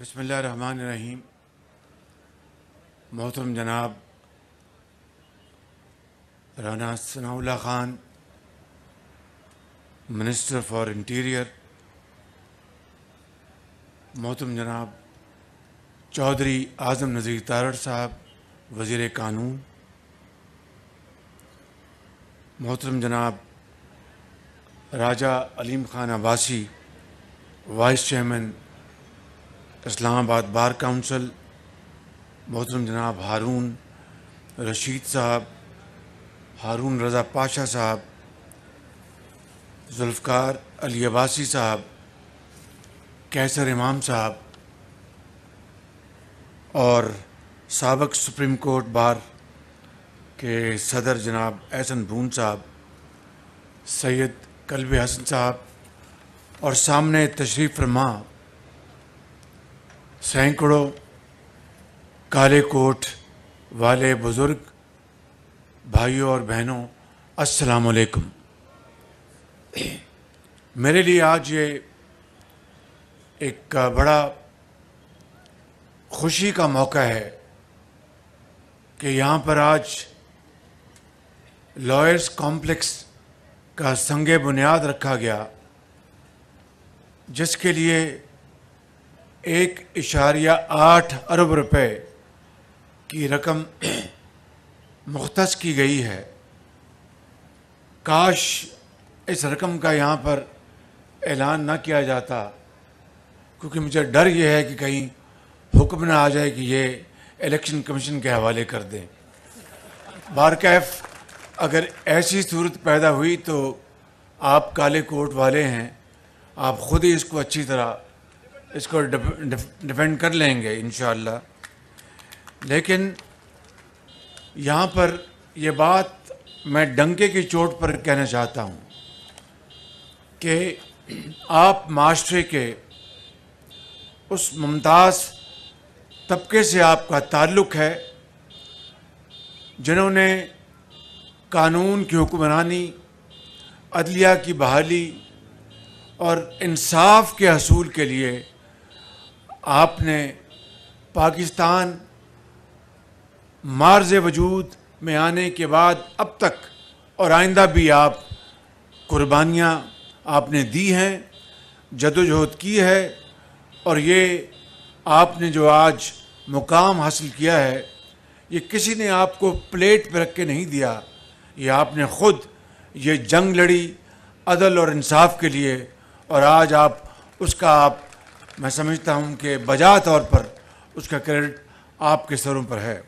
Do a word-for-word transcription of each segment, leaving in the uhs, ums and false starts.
بسم اللہ الرحمن الرحیم. محترم جناب Rana Sanaullah Khan, minister for interior, محترم جناب چودھری اعظم نذیر تارڑ صاحب، وزیر قانون، محترم جناب Raja Aleem Khan Abbasi, vice chairman Islamabad bar council, محترم جناب ہارون رشید صاحب، ہارون رضا پاشا صاحب، ذوالفقار علی عباسی صاحب، کیسر امام صاحب، اور سابق سپریم کورٹ بار کے صدر جناب احسن بھون صاحب، سید قلب حسن صاحب، اور سامنے تشریف فرما سینکڑوں کالے کوٹ والے بزرگ بھائیوں اور بہنوں، السلام علیکم. میرے لیے آج یہ ایک بڑا خوشی کا موقع ہے کہ یہاں پر آج لائرز کمپلیکس کا سنگ بنیاد رکھا گیا، جس کے لیے ایک اشاریہ آٹھ ارب روپے کی رقم مختص کی گئی ہے. کاش اس رقم کا یہاں پر اعلان نہ کیا جاتا، کیونکہ مجھے ڈر یہ ہے کہ کہیں حکم نہ آ جائے کہ یہ الیکشن کمیشن کے حوالے کر دیں. بارکیف اگر ایسی صورت پیدا ہوئی تو آپ کالے کوٹ والے ہیں، آپ خود ہی اس کو اچھی طرح اس کو ڈیفینڈ کر لیں گے انشاءاللہ. لیکن یہاں پر یہ بات میں ڈنکے کی چوٹ پر کہنا چاہتا ہوں کہ آپ معاشرے کے اس ممتاز طبقے سے آپ کا تعلق ہے جنہوں نے قانون کی حکمرانی، عدلیہ کی بحالی اور انصاف کے حصول کے لیے آپ نے پاکستان مارز وجود میں آنے کے بعد اب تک اور آئندہ بھی آپ قربانیاں آپ نے دی ہیں، جدوجہد کی ہے، اور یہ آپ نے جو آج مقام حاصل کیا ہے یہ کسی نے آپ کو پلیٹ پہ رکھ کے نہیں دیا، یہ آپ نے خود یہ جنگ لڑی عدل اور انصاف کے لیے، اور آج آپ اس کا آپ میں سمجھتا ہوں کہ بجا طور پر اس کا کریڈٹ آپ کے سروں پر ہے.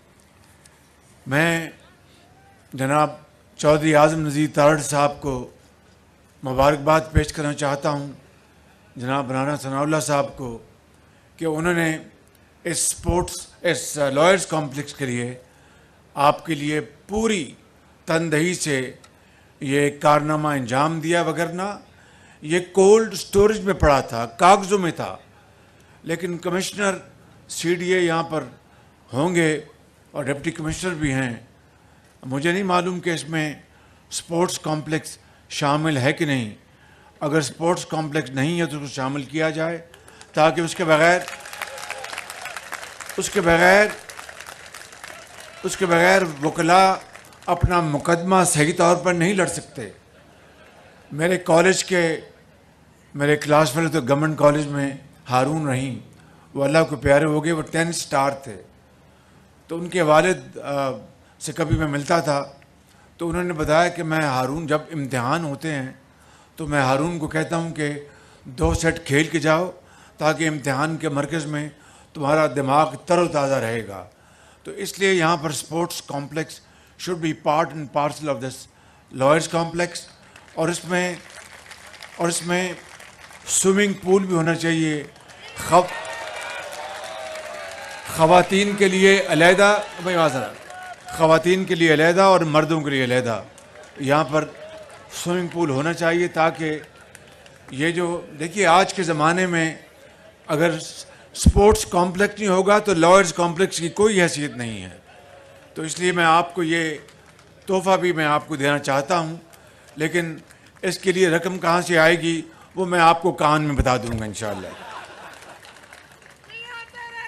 میں جناب چودھری اعظم نذیر تارڑ صاحب کو مبارکباد پیش کرنا چاہتا ہوں، جناب رانا ثناء اللہ صاحب کو، کہ انہوں نے اس سپورٹس اس لائرز کمپلیکس کے لیے آپ کے لیے پوری تندہی سے یہ کارنامہ انجام دیا. وگرنہ یہ کولڈ سٹوریج میں پڑا تھا، کاغذوں میں تھا. لیکن کمشنر سی ڈی اے یہاں پر ہوں گے اور ڈپٹی کمشنر بھی ہیں، مجھے نہیں معلوم کہ اس میں سپورٹس کمپلیکس شامل ہے کہ نہیں. اگر سپورٹس کمپلیکس نہیں ہے تو اس کو شامل کیا جائے، تاکہ اس کے بغیر اس کے بغیر اس کے بغیر وکلاء اپنا مقدمہ صحیح طور پر نہیں لڑ سکتے. میرے کالج کے میرے کلاس فیلو تو گورنمنٹ کالج میں ہارون رحیم، وہ اللہ کو پیارے ہو گئے، وہ ٹین سٹار تھے. تو ان کے والد سے کبھی میں ملتا تھا تو انہوں نے بتایا کہ میں ہارون جب امتحان ہوتے ہیں تو میں ہارون کو کہتا ہوں کہ دو سیٹ کھیل کے جاؤ تاکہ امتحان کے مرکز میں تمہارا دماغ تر و تازہ رہے گا. تو اس لیے یہاں پر sports complex should be part and parcel of this lawyers complex, اور اس میں اور اس میں سوئمنگ پول بھی ہونا چاہیے. خواتین کے لیے علیحدہ خواتین کے لیے علیحدہ اور مردوں کے لیے علیحدہ یہاں پر سوئمنگ پول ہونا چاہیے، تاکہ یہ جو دیکھیے آج کے زمانے میں اگر سپورٹس کمپلیکس نہیں ہوگا تو لائرز کمپلیکس کی کوئی حیثیت نہیں ہے. تو اس لیے میں آپ کو یہ تحفہ بھی میں آپ کو دینا چاہتا ہوں، لیکن اس کے لیے رقم کہاں سے آئے گی وہ میں آپ کو کان میں بتا دوں گا انشاءاللہ.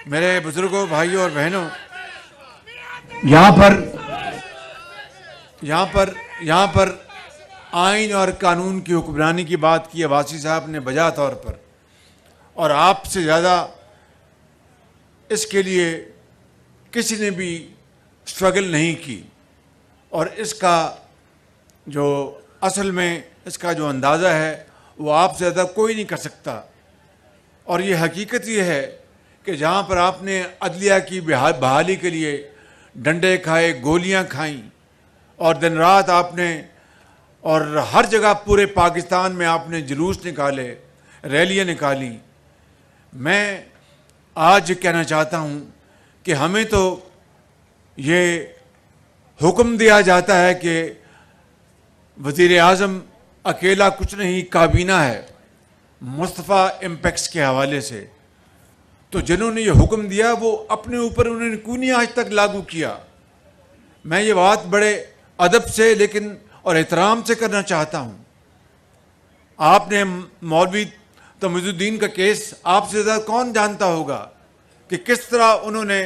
میرے بزرگوں، بھائیوں اور بہنوں، یہاں پر یہاں پر یہاں پر آئین اور قانون کی حکمرانی کی بات کی عباسی صاحب نے بجا طور پر، اور آپ سے زیادہ اس کے لیے کسی نے بھی سٹرگل نہیں کی، اور اس کا جو اصل میں اس کا جو اندازہ ہے وہ آپ سے زیادہ کوئی نہیں کر سکتا۔ اور یہ حقیقت یہ ہے کہ جہاں پر آپ نے عدلیہ کی بحالی کے لیے ڈنڈے کھائے، گولیاں کھائیں، اور دن رات آپ نے اور ہر جگہ پورے پاکستان میں آپ نے جلوس نکالے، ریلیاں نکالی، میں آج کہنا چاہتا ہوں کہ ہمیں تو یہ حکم دیا جاتا ہے کہ وزیر اعظم اکیلا کچھ نہیں، کابینہ ہے مصطفیٰ امپیکس کے حوالے سے، تو جنہوں نے یہ حکم دیا وہ اپنے اوپر انہوں نے کیوں نہیں آج تک لاگو کیا؟ میں یہ بات بڑے ادب سے لیکن اور احترام سے کرنا چاہتا ہوں۔ آپ نے مولوی تمید الدین کا کیس آپ سے زیادہ کون جانتا ہوگا کہ کس طرح انہوں نے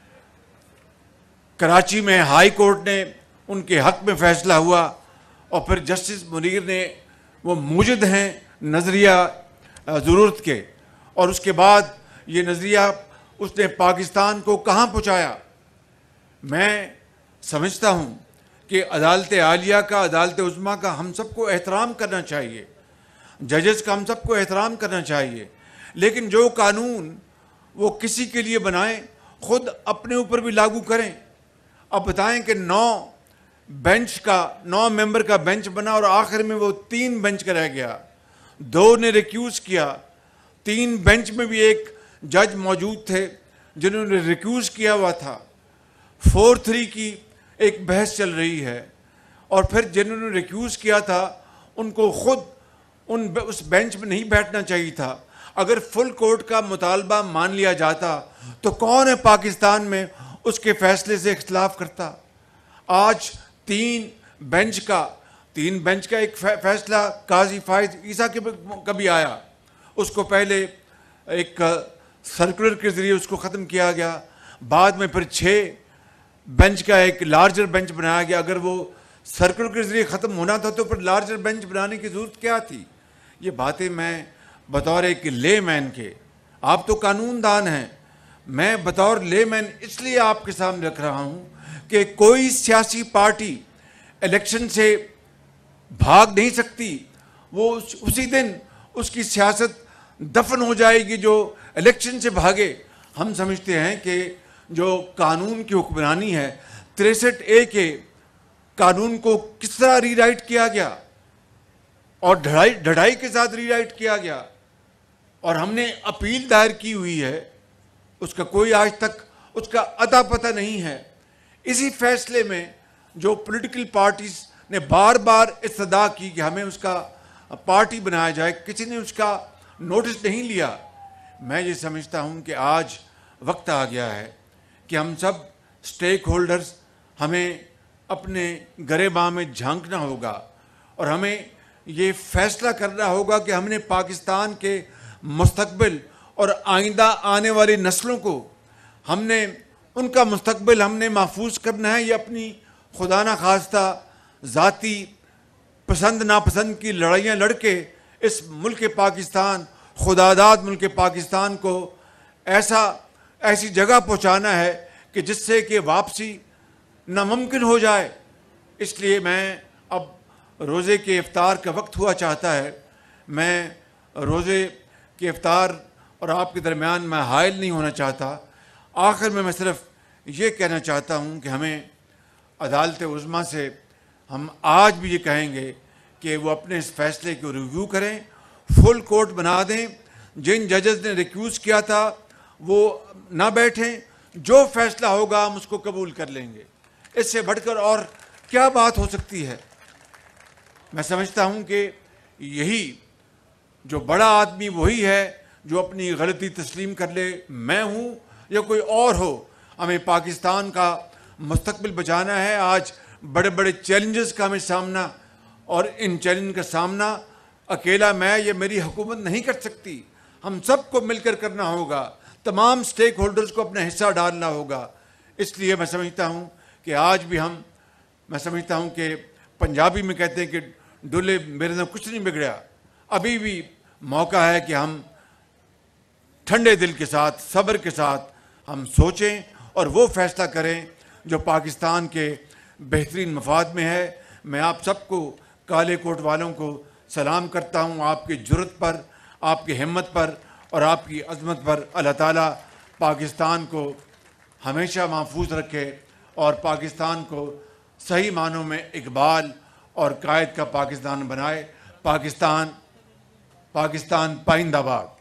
کراچی میں ہائی کورٹ نے ان کے حق میں فیصلہ ہوا، اور پھر جسٹس منیر نے، وہ موجد ہیں نظریہ ضرورت کے، اور اس کے بعد یہ نظریہ اس نے پاکستان کو کہاں پہنچایا۔ میں سمجھتا ہوں کہ عدالت عالیہ کا، عدالت عظمیٰ کا ہم سب کو احترام کرنا چاہیے، ججز کا ہم سب کو احترام کرنا چاہیے، لیکن جو قانون وہ کسی کے لیے بنائیں خود اپنے اوپر بھی لاگو کریں۔ اب بتائیں کہ نو بینچ کا نو ممبر کا بینچ بنا اور آخر میں وہ تین بینچ کا رہ گیا، دو نے ریکیوز کیا، تین بینچ میں بھی ایک جج موجود تھے جنہوں نے ریکیوز کیا ہوا تھا، فور تھری کی ایک بحث چل رہی ہے، اور پھر جنہوں نے ریکیوز کیا تھا ان کو خود ان اس بینچ میں نہیں بیٹھنا چاہیے تھا۔ اگر فل کورٹ کا مطالبہ مان لیا جاتا تو کون ہے پاکستان میں اس کے فیصلے سے اختلاف کرتا؟ آج تین بینچ کا تین بینچ کا ایک فیصلہ قاضی فائز عیسیٰ کے کبھی آیا، اس کو پہلے ایک سرکولر کے ذریعے اس کو ختم کیا گیا، بعد میں پھر چھ بینچ کا ایک لارجر بینچ بنایا گیا۔ اگر وہ سرکولر کے ذریعے ختم ہونا تھا تو پھر لارجر بینچ بنانے کی ضرورت کیا تھی؟ یہ باتیں میں بطور ایک لے مین کے، آپ تو قانون دان ہیں، میں بطور لے مین اس لیے آپ کے سامنے رکھ رہا ہوں کہ کوئی سیاسی پارٹی الیکشن سے بھاگ نہیں سکتی، وہ اسی دن اس کی سیاست دفن ہو جائے گی جو الیکشن سے بھاگے۔ ہم سمجھتے ہیں کہ جو قانون کی حکمرانی ہے، تریسٹھ اے کے قانون کو کس طرح ری رائٹ کیا گیا اور ڈھڑائی ڈھڑائی کے ساتھ ری رائٹ کیا گیا، اور ہم نے اپیل دائر کی ہوئی ہے، اس کا کوئی آج تک اس کا اتا پتہ نہیں ہے۔ اسی فیصلے میں جو پولیٹیکل پارٹیز نے بار بار استدعا کی کہ ہمیں اس کا پارٹی بنایا جائے، کسی نے اس کا نوٹس نہیں لیا۔ میں یہ سمجھتا ہوں کہ آج وقت آ گیا ہے کہ ہم سب سٹیک ہولڈرز ہمیں اپنے گریباں میں جھانکنا ہوگا، اور ہمیں یہ فیصلہ کرنا ہوگا کہ ہم نے پاکستان کے مستقبل اور آئندہ آنے والی نسلوں کو، ہم نے ان کا مستقبل ہم نے محفوظ کرنا ہے، یہ اپنی خدا نہ خواستہ ذاتی پسند ناپسند کی لڑائیاں لڑ کے اس ملک پاکستان، خداداد ملک پاکستان کو ایسا ایسی جگہ پہنچانا ہے کہ جس سے کہ واپسی ناممکن ہو جائے۔ اس لیے میں اب روزے کے افطار کا وقت ہوا چاہتا ہے، میں روزے کے افطار اور آپ کے درمیان میں حائل نہیں ہونا چاہتا۔ آخر میں میں صرف یہ کہنا چاہتا ہوں کہ ہمیں عدالت عظمیٰ سے ہم آج بھی یہ کہیں گے کہ وہ اپنے اس فیصلے کو ریویو کریں، فل کورٹ بنا دیں، جن ججز نے ریکیوز کیا تھا وہ نہ بیٹھیں، جو فیصلہ ہوگا ہم اس کو قبول کر لیں گے۔ اس سے بڑھ کر اور کیا بات ہو سکتی ہے؟ میں سمجھتا ہوں کہ یہی جو بڑا آدمی وہی ہے جو اپنی غلطی تسلیم کر لے، میں ہوں یا کوئی اور ہو، ہمیں پاکستان کا مستقبل بچانا ہے۔ آج بڑے بڑے چیلنجز کا ہمیں سامنا، اور ان چیلنج کا سامنا اکیلا میں یا میری حکومت نہیں کر سکتی، ہم سب کو مل کر کرنا ہوگا، تمام سٹیک ہولڈرز کو اپنا حصہ ڈالنا ہوگا. اس لیے میں سمجھتا ہوں کہ آج بھی ہم میں سمجھتا ہوں کہ پنجابی میں کہتے ہیں کہ ڈولے میرے سے کچھ نہیں بگڑا. ابھی بھی موقع ہے کہ ہم ٹھنڈے دل کے ساتھ صبر کے ساتھ ہم سوچیں اور وہ فیصلہ کریں جو پاکستان کے بہترین مفاد میں ہے. میں آپ سب کو کالے کوٹ والوں کو سلام کرتا ہوں. آپ کی جرت پر, آپ کی ہمت پر اور آپ کی عظمت پر اللہ تعالیٰ پاکستان کو ہمیشہ محفوظ رکھے اور پاکستان کو صحیح معنوں میں اقبال اور قائد کا پاکستان بنائے. پاکستان پاکستان پائندہ باد.